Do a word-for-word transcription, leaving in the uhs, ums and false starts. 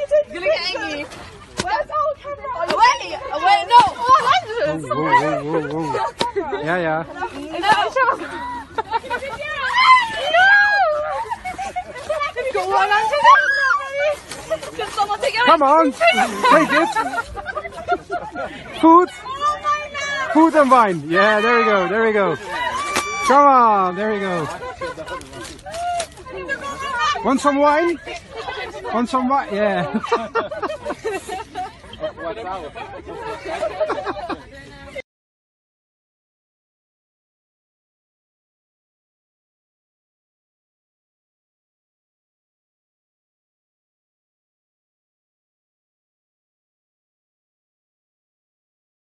gonna get angry. Where's our camera? Away! Away! No! Oh, that's whoa, whoa, whoa, whoa. Yeah, yeah. No! Go on, Angela! Can someone take it? Come on! Take it! Food! Food and wine! Yeah, there we go, there we go. Come on, there we go. Want some wine? Want some wine? Yeah.